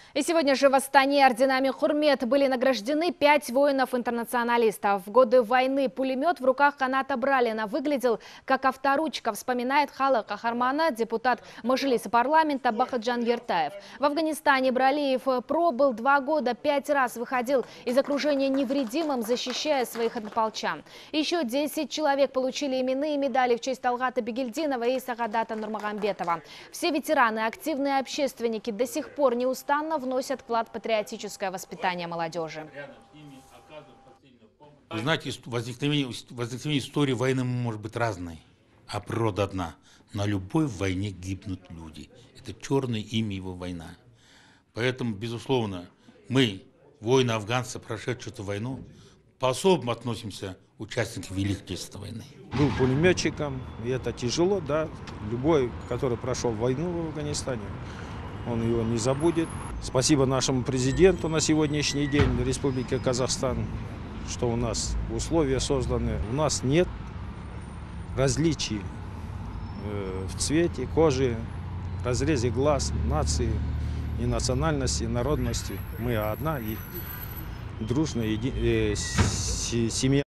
И сегодня же в Астане орденами Хурмет были награждены 5 воинов-интернационалистов. В годы войны пулемет в руках Каната Бралина выглядел как авторучка, вспоминает Хала Кахармана, депутат Мажилиса парламента Бахаджан Ертаев. В Афганистане Бралиев пробыл 2 года, 5 раз выходил из окружения невредимым, защищая своих однополчан. Еще 10 человек получили именные медали в честь Талгата Бегельдинова и Сагадата Нурмагомбетова. Все ветераны, активные общественники до сих пор неустанно вносят вклад в патриотическое воспитание молодежи. Вы знаете, возникновение истории войны может быть разной, а природа одна. На любой войне гибнут люди. Это черное имя его война. Поэтому, безусловно, мы, воины-афганцы, прошедшие эту войну, по-особому относимся к участникам Великой Отечественной войны. Был пулеметчиком, и это тяжело, да. Любой, который прошел войну в Афганистане, он его не забудет. Спасибо нашему президенту на сегодняшний день Республики Казахстан, что у нас условия созданы. У нас нет различий в цвете, кожи, разрезе глаз, нации, и национальности, и народности. Мы одна и дружная семья.